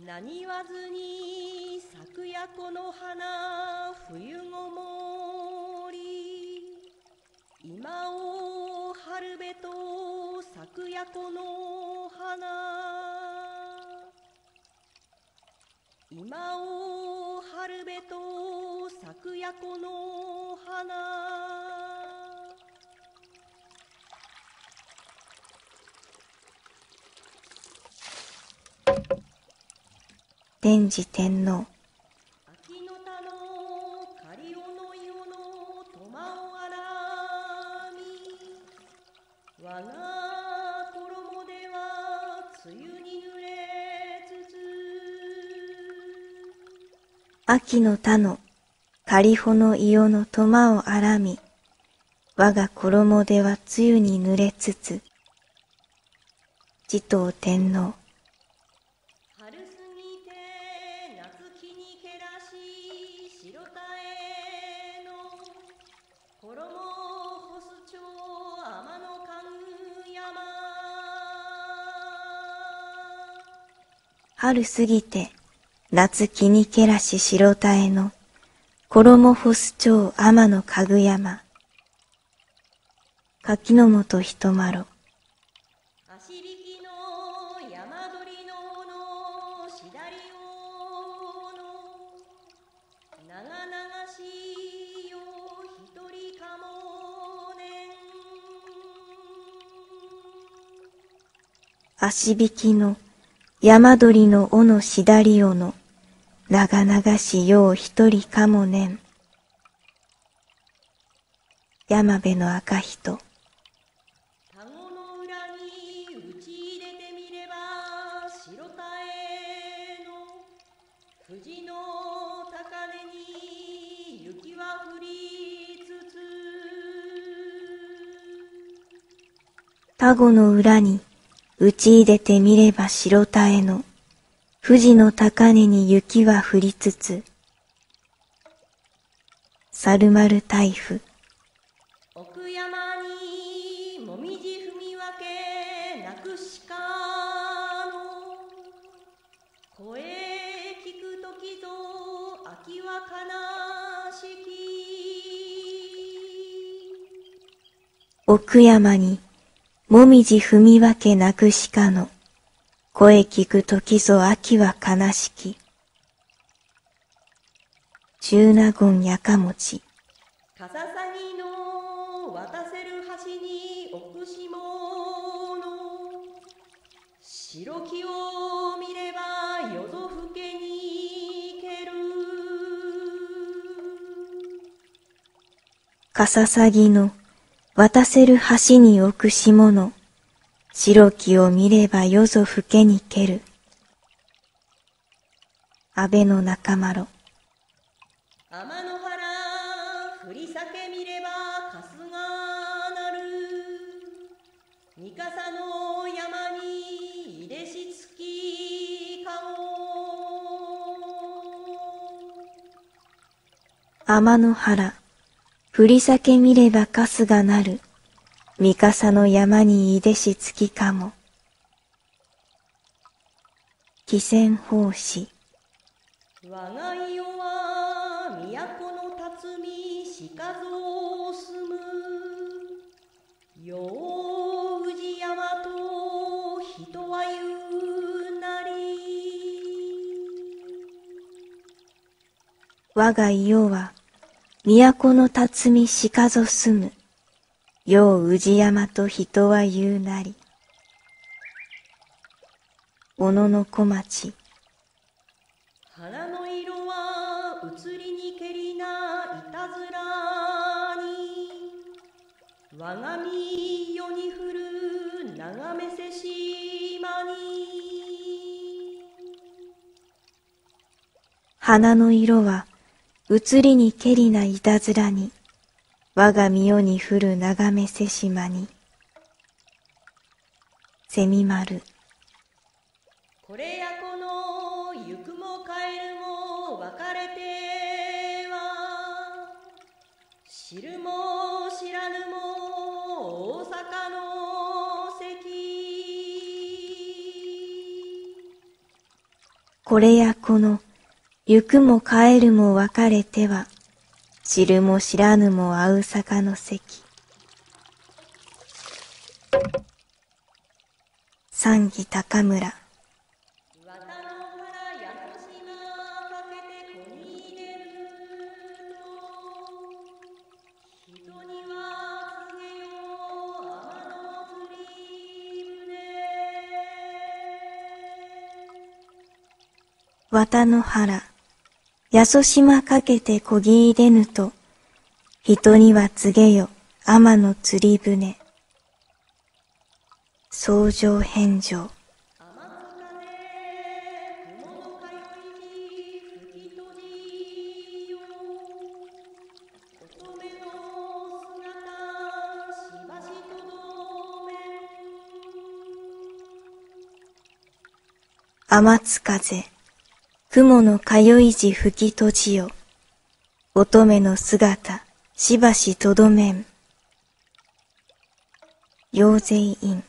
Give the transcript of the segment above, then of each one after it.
何言わずに咲くやこの花冬ごもり、今を春べと咲くやこの花、今を春べと咲くやこの花。 天智天皇。 秋の田の狩りおの世の苫をあらみ、我が衣では梅雨に濡れつつ。 秋の田の狩穂の伊予の苫をあらみ、我が衣では梅雨に濡れつつ。持統天皇。 春過ぎて夏木にけらし、白田への衣干す町天のかぐ山。 春過ぎて夏木にけらし白田への衣干す町天のかぐ山。柿の本人まろ。 足引きの山鳥のしだりおの長々しよ一人かもねん。 足引きの山鳥の尾のしだりおの長々しよう一人かもねん。山辺の赤人。 田子の裏に打ち入れてみれば、白田への富士の高根に雪は降りつつ。 田子の裏に打ち入れてみれば白田への富士の高根に雪は降りつつ。猿丸台風。 奥山にもみじ踏み分けなくしかの声聞くときぞ秋は悲しき。 奥山にもみじ踏み分けなくしかの声聞くときぞ秋は悲しき。中納言やかもち。 かささぎの渡せる橋に置くしもの白木を見れば夜ぞふけにける。 かささぎの渡せる橋に置くしもの白木を見れば夜ぞふけにける。安倍の仲間ろ。 天の原降り裂け見れば春日なる。三笠の山に入れしつきかご。 天の原降り裂け見れば春日なる。三笠の山にいでし月かも。汽船法師。 我が世は都の辰巳しかぞ住む。よう宇治山と人は言うなり。 我が世は都の辰巳しかぞ住む。よう宇治山と人は言うなり。小野の小町。 花の色は移りにけりないたずらに。我が身世に降る眺めせしまに。 花の色は移りにけりないたずらに。我が身世に降る眺めせしまに。蝉丸。 これやこの行くも帰るも別れては、知るも知らぬも大阪の関。 これやこの、行くも帰るも別れては、知るも知らぬも会う坂の関。三義高村。綿の原、やそ島かけてこぎいでぬと、人には告げよ、天の釣り船。草上返上。天津風、雲の通い時吹き閉じよ。乙女の姿、しばしとどめん。陽勢院。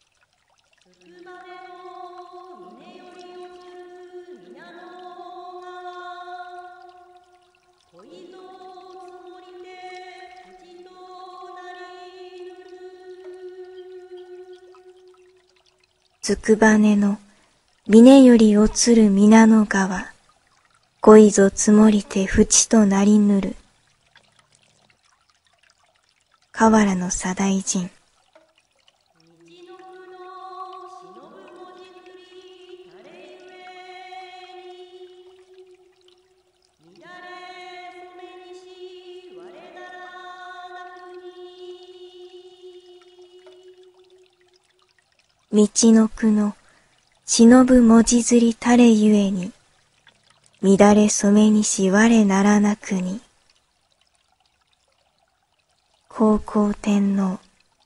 つくばねの峰より落つる皆の川、恋ぞ積もりて淵となりぬる。河原の左大臣。道の句の忍ぶ文字釣りたれゆえに、乱れ染めにし我ならなくに。高校天皇。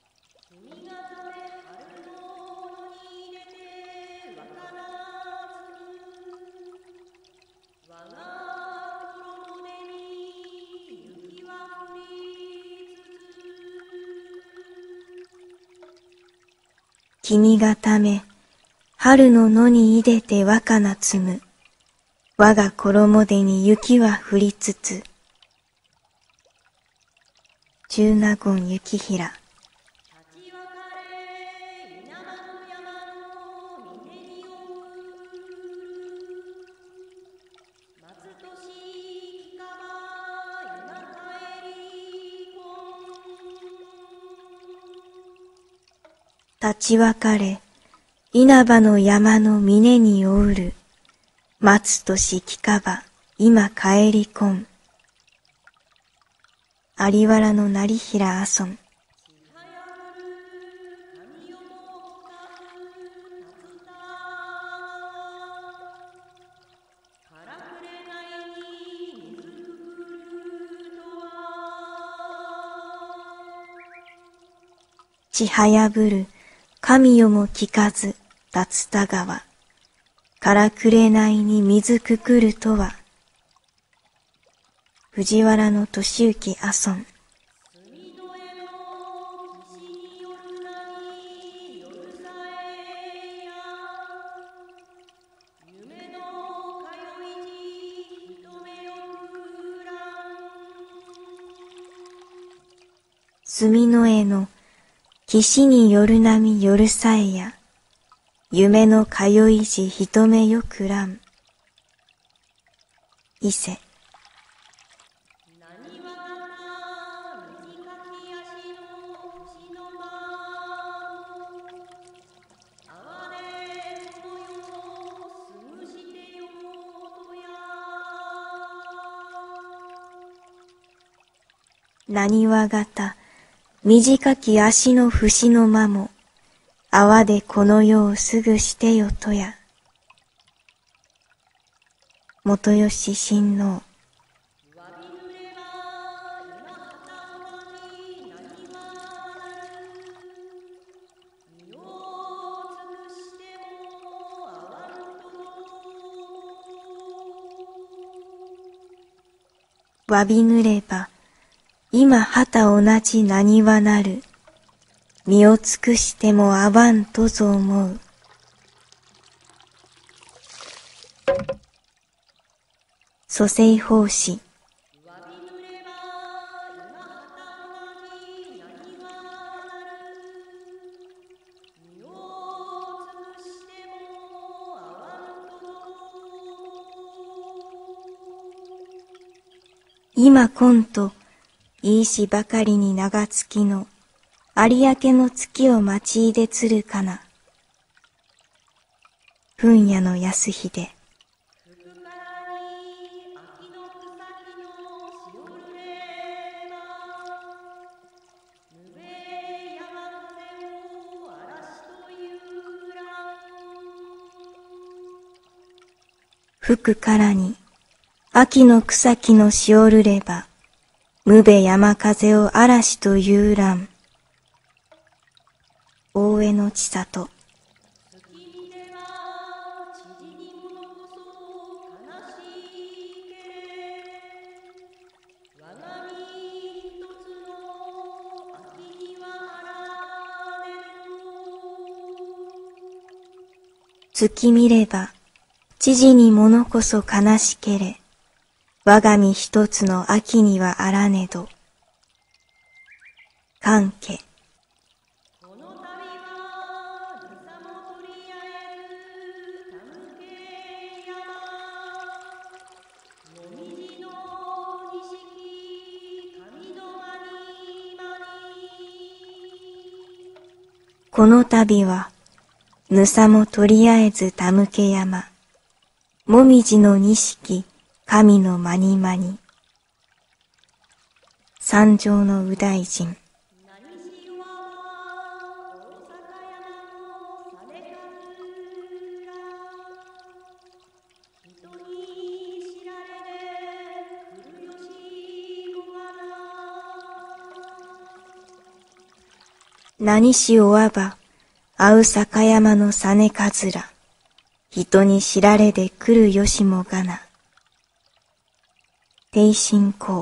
君がため、春の野にいでて若菜摘む。我が衣でに雪は降りつつ。中納言幸平。立ち別れ、稲葉の山の峰におうる。松としきかば、今帰りこん。有原の成平阿尊。ちはやぶる、神よも聞かず、竜田川。からくれないに水くくるとは。藤原の俊之阿尊。住の絵の岸による波夜さえや。夢の通い時人目よくらん。伊勢。なにわ型、短き足の節の間も、泡でこの世をすぐしてよとや。元吉親王。わびぬれば、今旗同じなにわなる。身を尽くしてもあわんとぞ思う。 蘇生奉仕、今今と、いいしばかりに長月の、有明の月を待ちいでつるかな。分野の安秀。吹くからに、秋の草木のしおるれば、無べ山風を嵐というらん。大江の千里。月見れば、知事に物こそ悲しけれ、我が身一つの秋にはあらねど。関係。この旅は、ぬさもとりあえずたむけ山、もみじの錦、神のまにまに、三条の右大臣。何しおわば、あう坂山のさねかずら、人に知られで来るよしもがな。帝信公。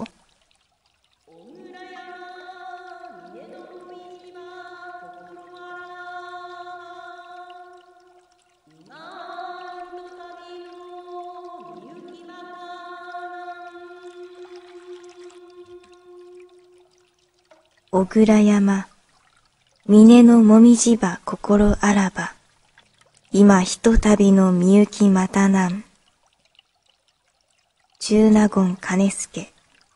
小倉山、峰のもみじば心あらば、今ひとたびのみゆきまたなん。中納言兼助。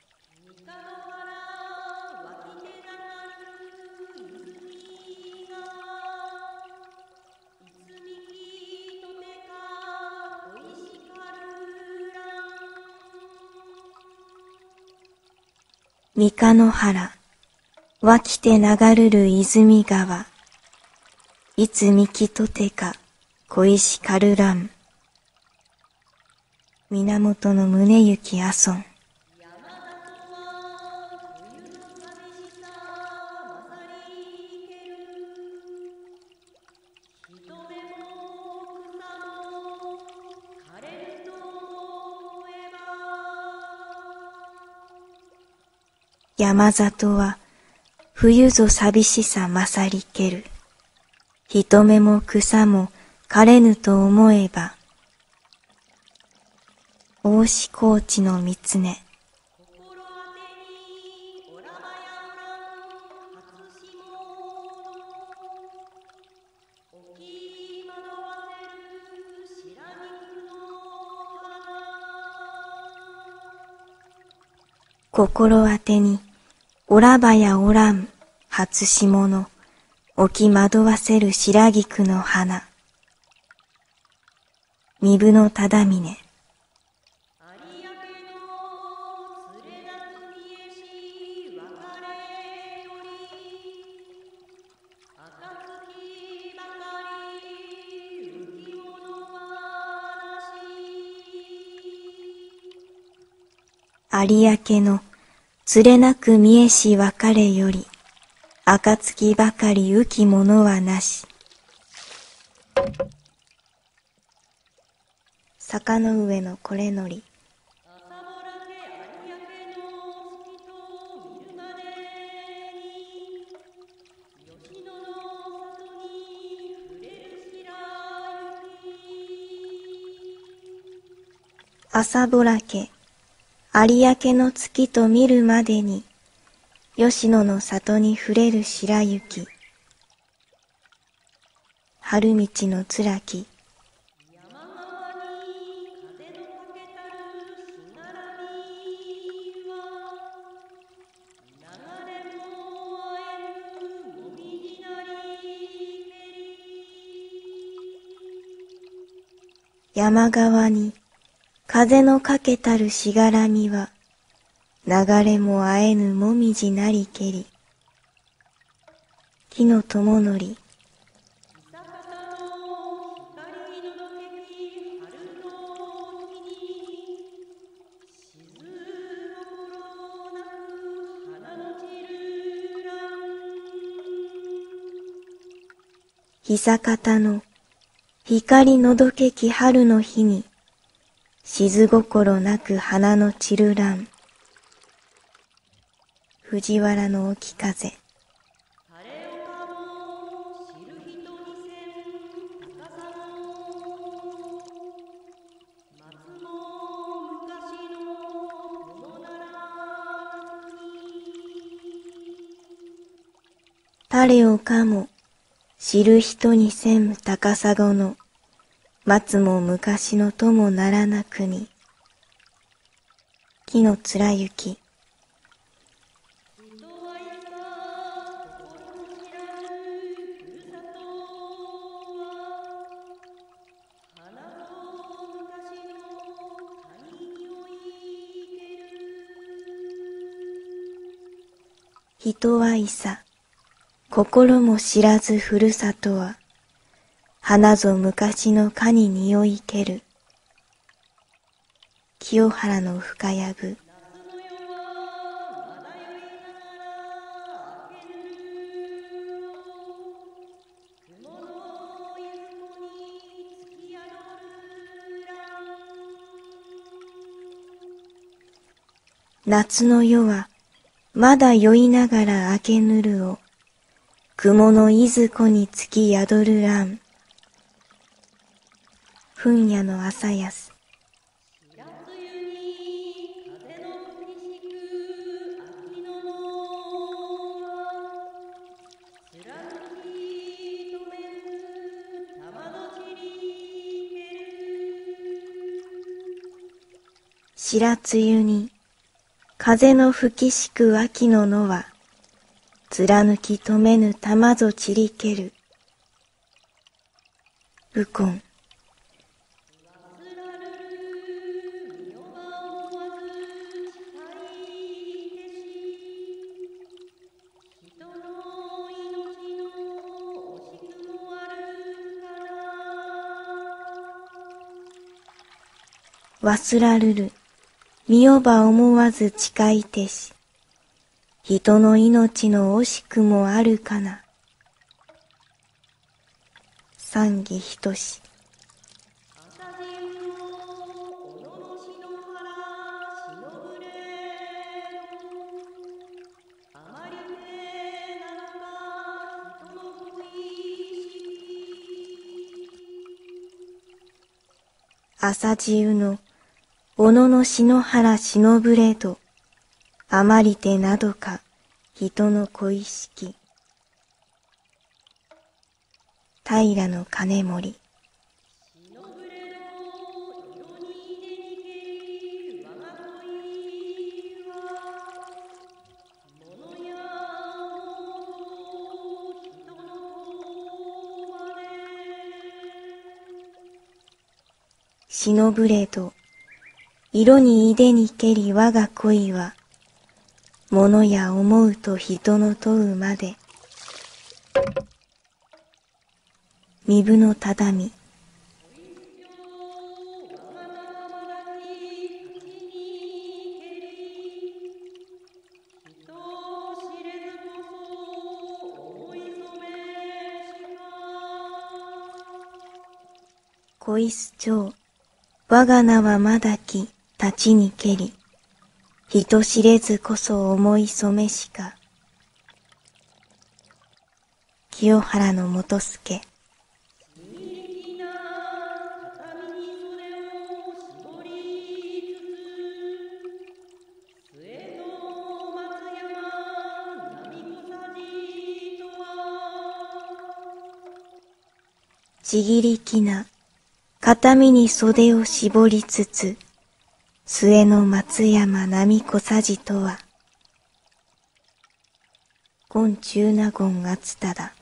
三日野原、湧きて流るる泉川、いつみきとてか、小石かるらん。源の宗行阿尊。山里は、冬ぞ寂しさ勝りける。人目も草も枯れぬと思えば、大志高知の三つ根。心当てに、おらばやおらん、初霜の、置き惑わせる白菊の花。身分の忠峰。有明のつれなく見えし別れより、暁ばかり浮きものはなし。坂の上のこれのり。朝ぼらけ有明の月と見るまでに、吉野の里に触れる白雪。春道のつらき。山側に風のかけたるしがらみは、流れもあえぬもみじなりけり。木の友のり。久方の光のどけき春の日に、静心なく花の散る蘭。藤原の沖風。誰をかも知る人にせん高砂の松も昔のともならな国。木の貫雪。人はいさ、心も知らずふるさとは、花ぞ昔のかに匂いける。清原の深藪。夏の夜はまだ酔いながら明けぬるを、雲のいずこにつき宿る蘭。糞夜の朝安。白露に風の吹きしく秋の野は、貫き止めぬ玉ぞ散りける。右近。忘らるる、見よば思わず誓いてし、人の命の惜しくもあるかな。三義等し。朝露の小野の篠原忍ぶれど、あまりてなどか人の恋しき。平の金森。忍ぶれど、色にいでにけり我が恋は、物や思うと人の問うまで。身分のただみ。恋す蝶、我が名はまだき、立ちにけり。人知れずこそ思い染めしか。清原の元助。 ちぎりきな、片身に袖を絞りつつ、末の松山波小さじとは、ゴン中納言あつただ。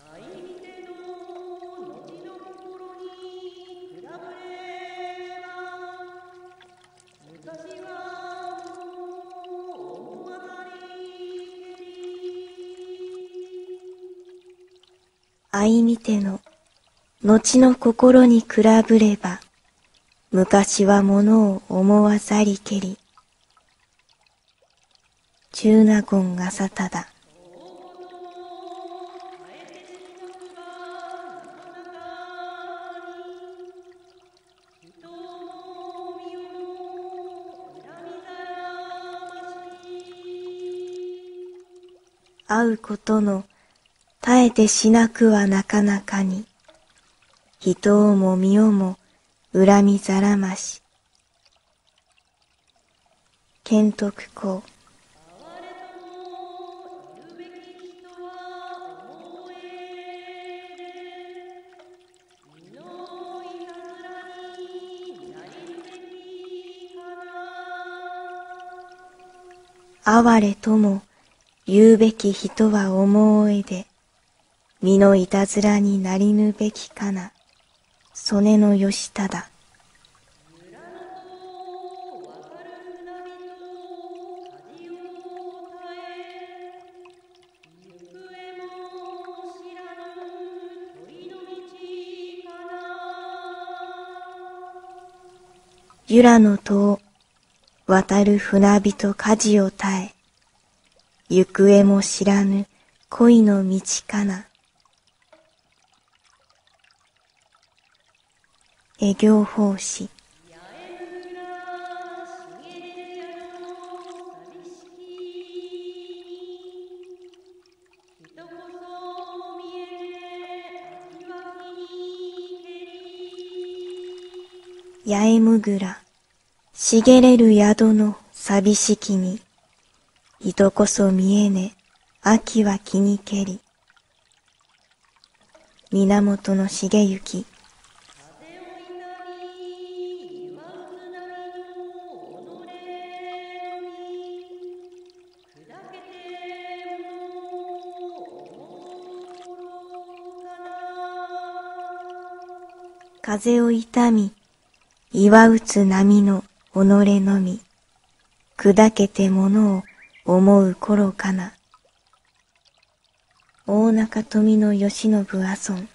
相見ての、後の心に比ぶれば、昔はものを思わざりけり。中納言あさただ。会うことの耐えてしなくはなかなかに、人をも身をも恨みざらまし。賢徳公。哀れとも言うべき人は思うえで、身のいたずらになりぬべきかな、曽根の義忠。由良の戸を渡る船人舵を耐え、行方も知らぬ恋の道かな。営業奉仕。八重むぐら、茂れる宿の寂しきに、人こそ見えね、秋は気にけり。源重幸。風を痛み、岩打つ波の己のみ、砕けてものを思う頃かな。大中富の慶喜阿尊。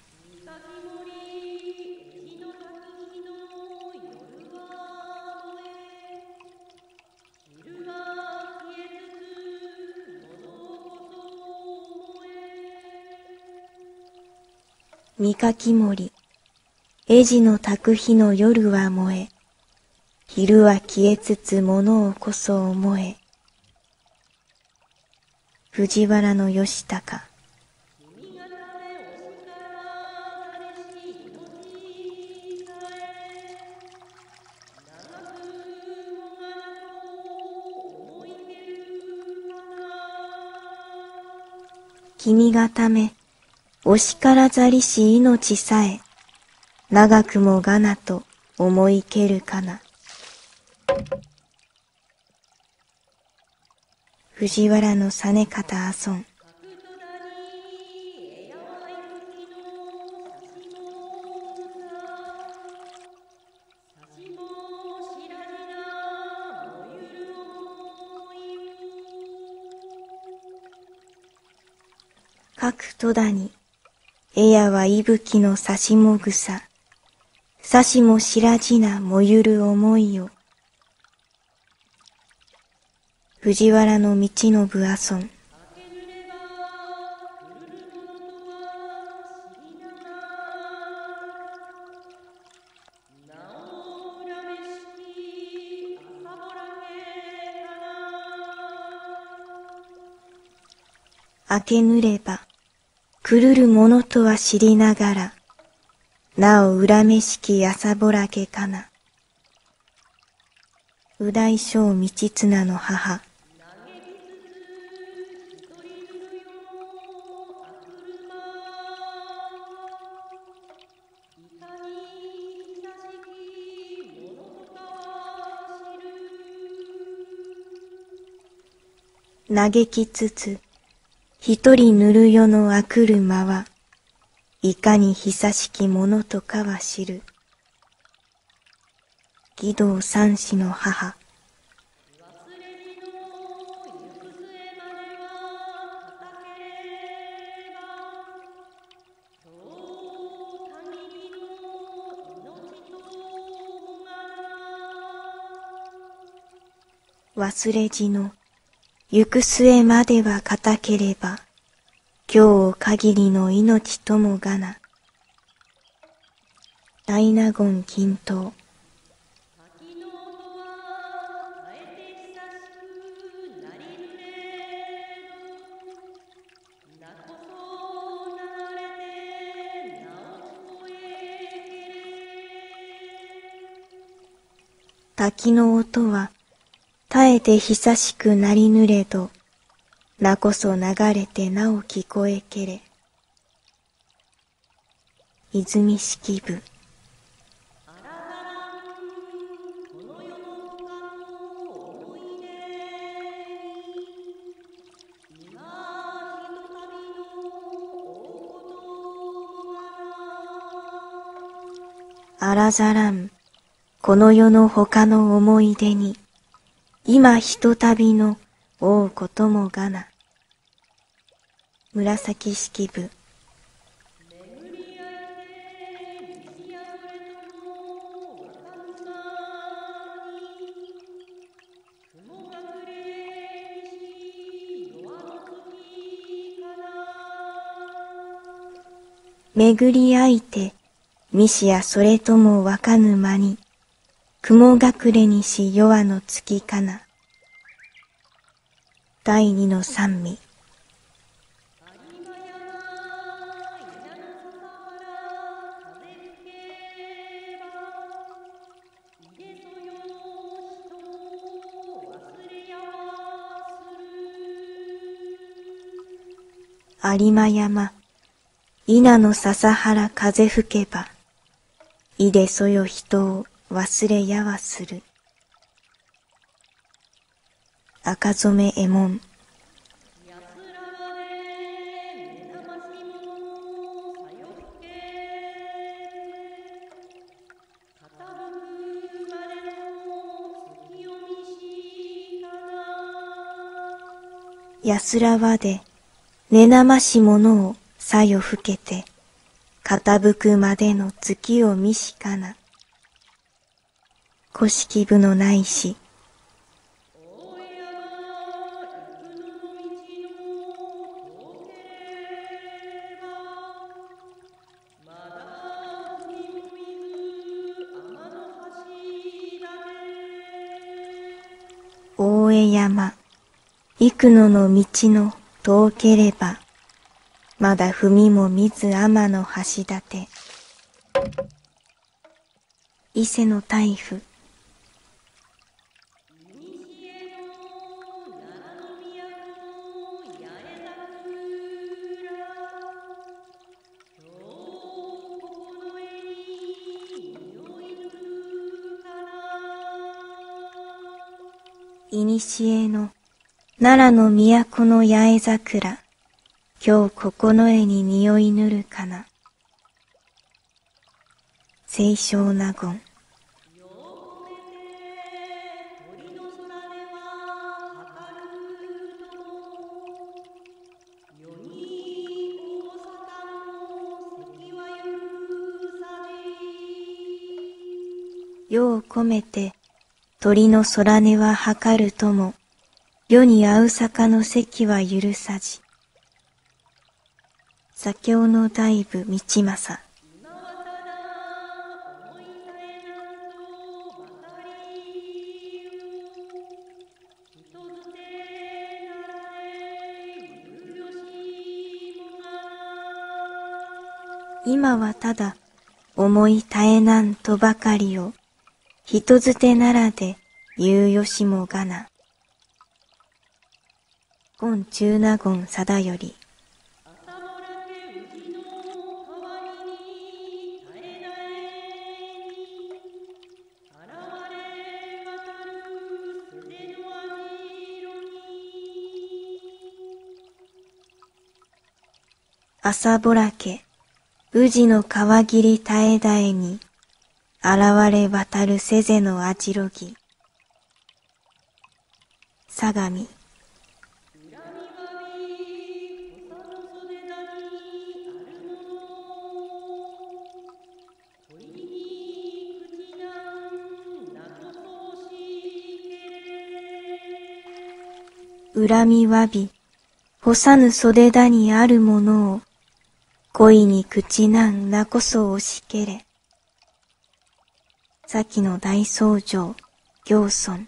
三垣森、江地の焚く日の夜は燃え、昼は消えつつ物をこそ思え。藤原義高。君がため、お叱ざりし命さえ、長くもがなと思いけるかな。藤原実方阿尊。各戸田に、えやは息吹のさしもぐさ、さしもしらじなもゆる思いよ。藤原道信阿尊。明けぬれば、狂るものとは知りながら、なお恨めしき朝ぼらけかな。右大将道綱の母。 嘆きつつ、一人ぬるよのあくる間は、いかに久しきものとかは知る。義道三子の母。忘れじの行く末までは固ければ、今日限りの命ともがな。大納言金刀。滝の音は絶えて久しくなりぬれど、なこそ流れてなお聞こえけれ。泉式部。あらざらん、この世の他の思い出に、今ひとたびの追うこともがな。紫式部。巡り合いて、みしやそれともわかぬ間に、雲隠れにし夜の月かな。第二の三味。有馬山、稲の笹原風吹けば、いでそよ人を忘れやはする。赤染右衛門。安らわで寝なましものをさよふけて、傾くまでの月を見しかな。古式部のないし。大江山、幾野の道の遠ければ、まだ踏みも見ず天の橋立。伊勢の大夫。いにしえの奈良の都の八重桜、今日ここの絵に匂いぬるかな。清少納言。世を込めて鳥の空音は測るとも、世に合う坂の席は許さじ。左京の大夫道政。今はただ思い絶えなんとばかりを、人づてならで言うよしもがな。権中納言貞頼。 朝ぼらけ、宇治の川霧絶え絶えに、現れ渡るせぜのあじろぎ。相模。恨みわび、干さぬ袖田にあるものを、恋に口なんなこそ押しけれ。先の大僧正、行尊。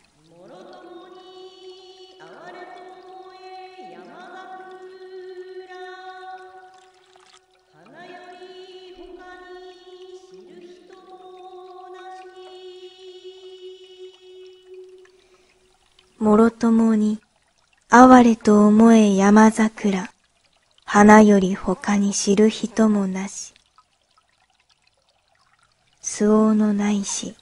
もろともに、哀れと思え山桜、花より他に知る人もなし。周防のないし、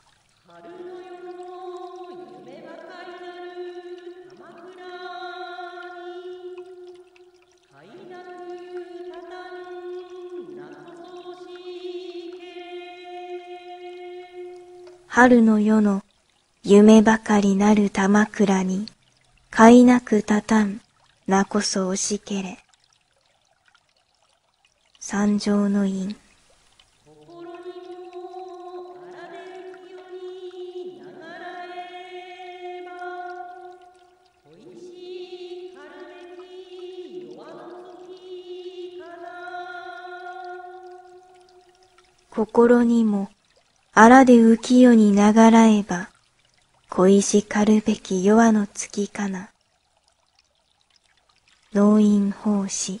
春の夜の夢ばかりなる玉倉に、かいなくたたんなこそ押しけれ。三条の院。心にもあらで浮世に流らえば、恋しかるべき夜の月かな。農院法師。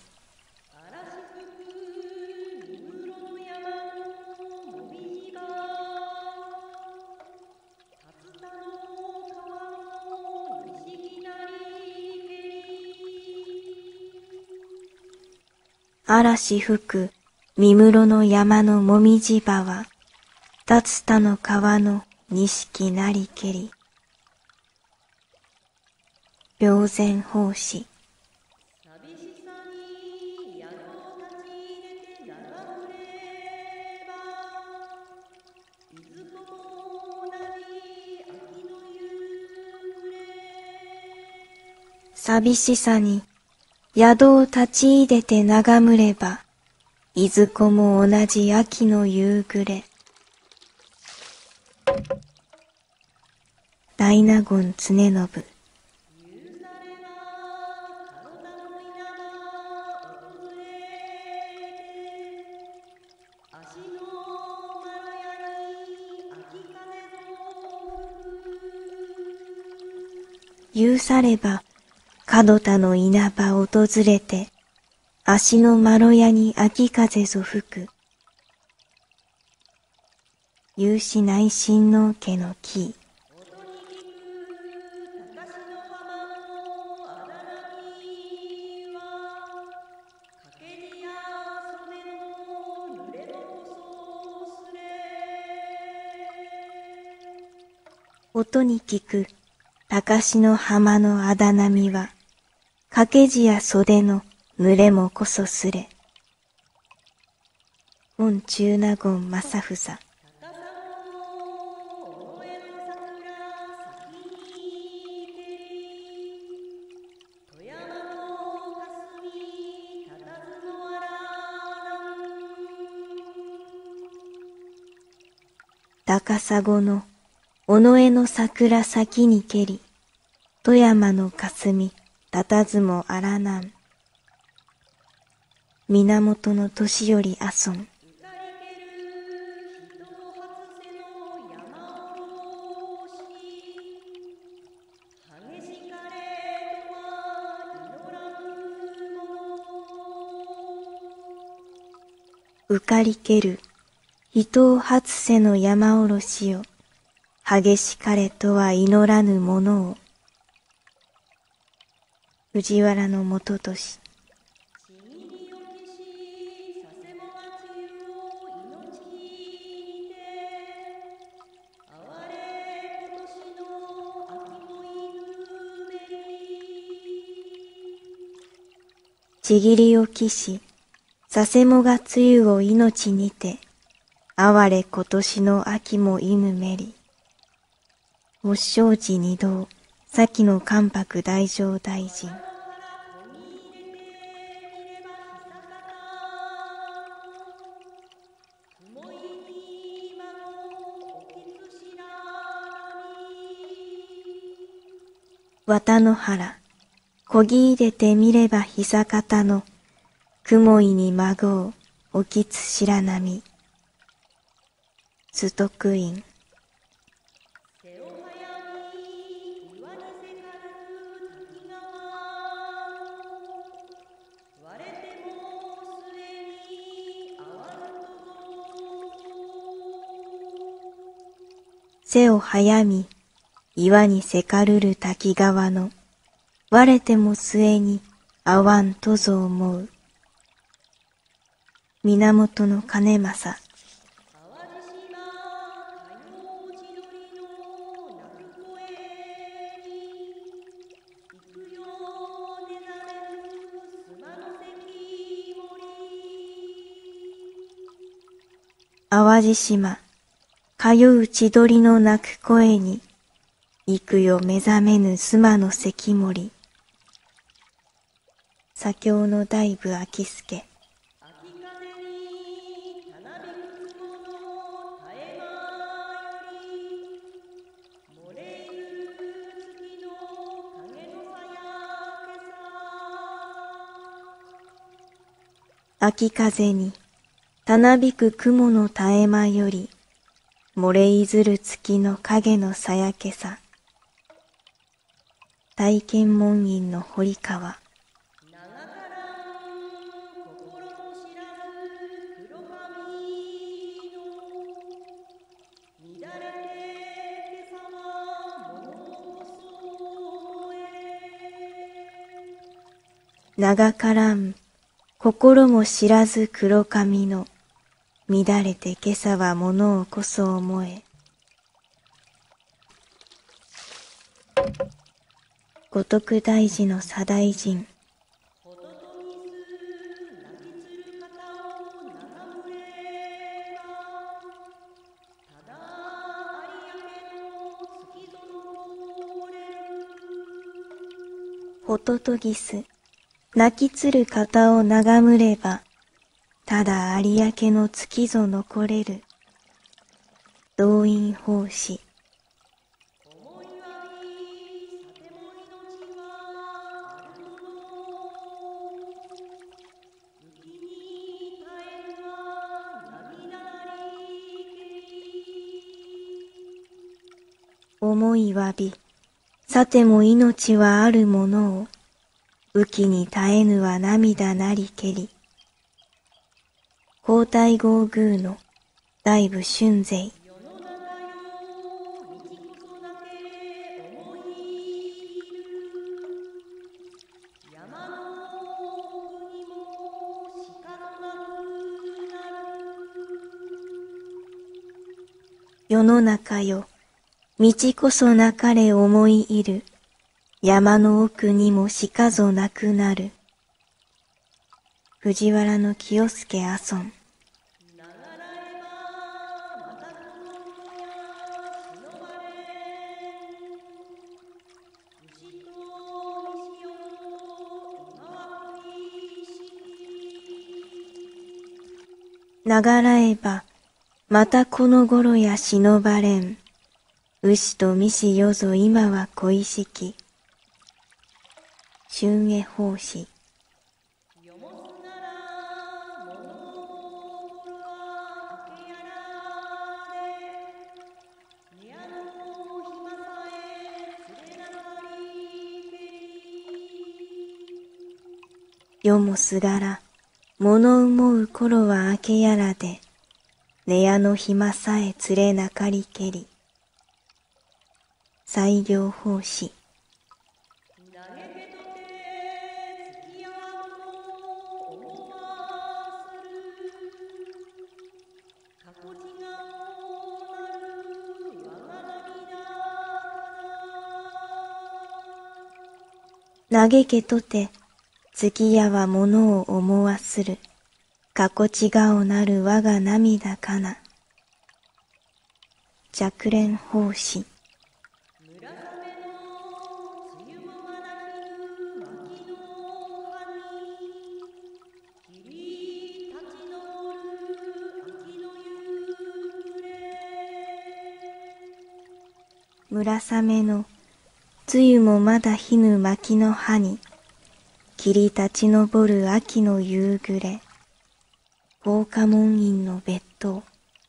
嵐吹く三室の山のもみじ場は、立つ田の川の錦なりけり。霊前法師。寂しさに宿を立ち入れて眺むれば、いずこも同じ秋の夕暮れ。大納言常信。言うされば、門田の稲葉訪れて、足のまろやに秋風ぞ吹く。有志内親王家の木。音に聞く高志の浜のあだ波は、掛け地や袖の濡れもこそすれ。本中納言正房。高砂の尾上の桜先にけり、富山の霞たたずもあらなん。源の年寄りあそん。浮かりける人を初瀬の山おろしを、激しかれとは祈らぬものを。藤原の元俊。ちぎりをきし、 させもが梅雨を命にて、哀れ今年の秋も犬めり。お生寺二道、先の関白大乗大臣。綿の原、こぎ入れてみれば久方の、雲井に孫をおきつ白波。崇徳院。背を早み、岩にせかるる滝川の、割れても末に合わんとぞ思う。源の兼政。淡路島、通う千鳥の鳴く声に、幾夜目覚めぬ須磨の関森。左京の大部秋助。秋風に、たなびく雲の絶え間より、漏れいずる月の影のさやけさ。大見門院の堀川。長からん、心も知らず黒髪の、乱れて今朝は物をこそ思え。五徳大寺の左大臣。ホトトギス、泣きつる方を眺むれば、ただ有明の月ぞ残れる。動員法師。思いわび、さても命はあるものを、雨季に絶えぬは涙なりけり。皇太后宮の大部春勢。世の中よ、道こそなかれ思いいる。山の奥にもしかぞなくなる。藤原の清助阿尊。ながらえば、またこの頃や忍ばれん。牛と三子よぞ今は恋しき。春江法師。夜もすがら、物思う頃は明けやらで、寝屋の暇さえ連れなかりけり。西行法師。嘆けとて、月夜は物を思わする。 かこち顔なる我が涙かな。若蓮法師。村雨の露もまだひぬ薪の葉に、霧立ち上る秋の夕暮れ、大家門院の別当。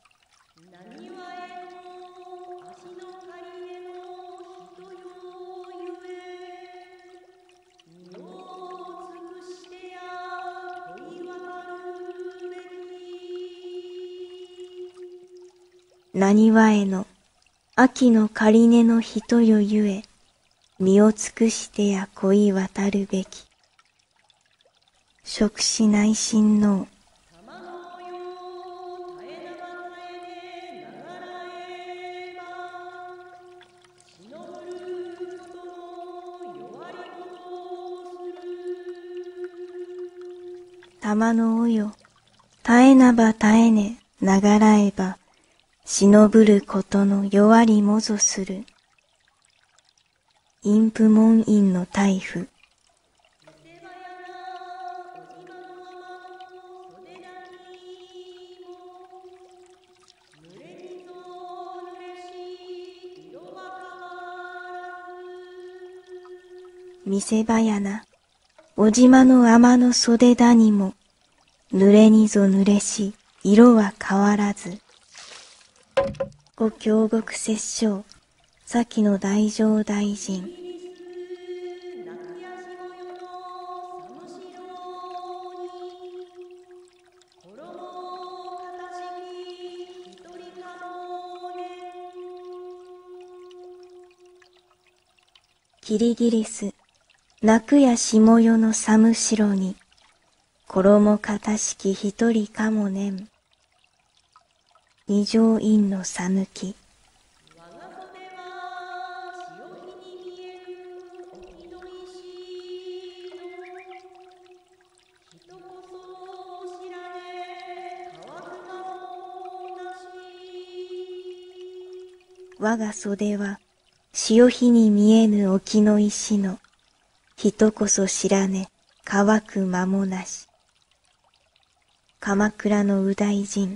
なにわえの秋の仮根の人よゆえ、身を尽くしてや恋渡るべき。食し内親王。玉のおよ、絶えなば絶えね、ながらえば、忍ぶることの弱りもぞする。陰符門院の大夫。見せ場やな、おじまの天の袖だにも、濡れにぞ濡れし、色は変わらず。ご京極摂政、先の大乗大臣。キリギリス、泣くや下夜の寒城に、衣かしき一人かもねん。二条院のさぬき。我が袖は潮日に見えぬ沖の石の、人こそ知らね乾く間もなし。鎌倉の右大臣。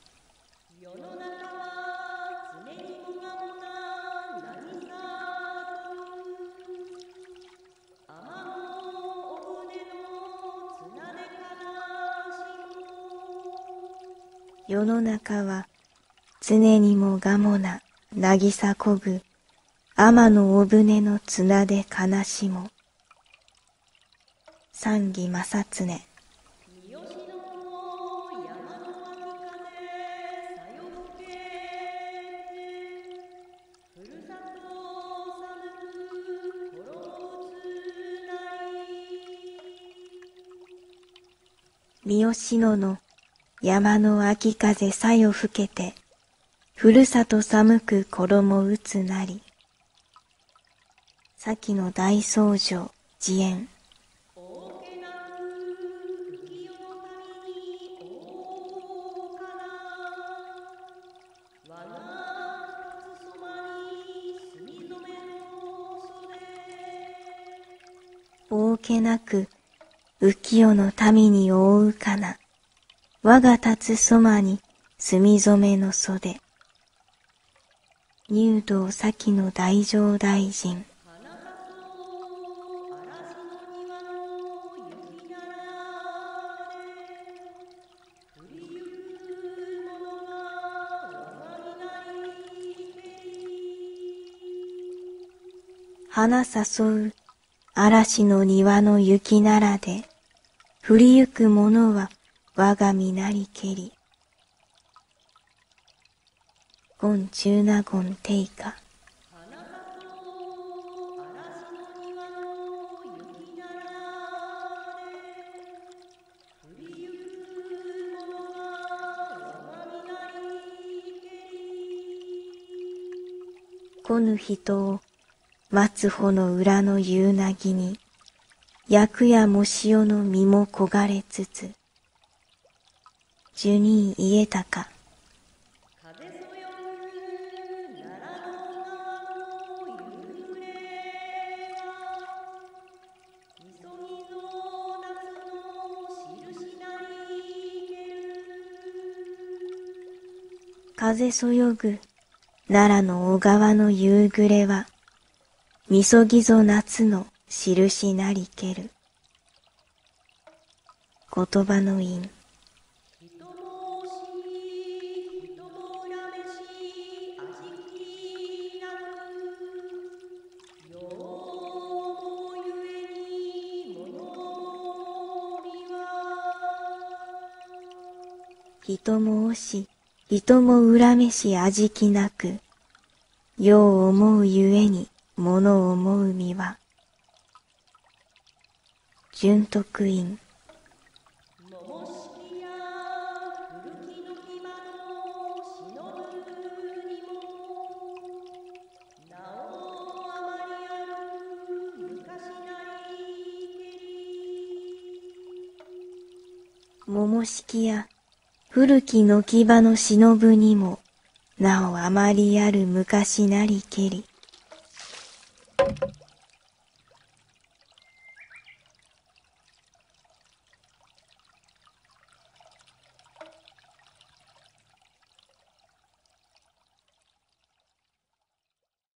世の中は常にもがもな渚こぐ天のお船の綱で悲しも。三義正経。三好野の山の秋風さよ吹けて、ふるさと寒く衣打つなり。先の大僧正慈円。大けなく浮世の民に覆うかな。我が立つそまに墨染めの袖。入道先の大乗大臣。花誘う嵐の庭の雪ならで、降りゆくものは我が身なりけり。権中納言定家。来ぬ人を松穂の裏の夕なぎに、役やもしおの身も焦がれつつ、 受任家高。 風そよぐ奈良の川の夕暮れは、みそぎぞ夏の印なりける。 風そよぐ奈良の小川の夕暮れは、みそぎぞ夏の印なりける。言葉の韻。 人も惜しい人も恨めし味気なく、ようもゆえに物見は。 人も惜し人も恨めし味気なく、よう思うゆえに物思う身は。順徳韻。 桃敷や古きの木間の忍ぶにも、なおあまりある昔なりけり。 桃敷や古きの木場の忍ぶにも、なおあまりある昔なりけり。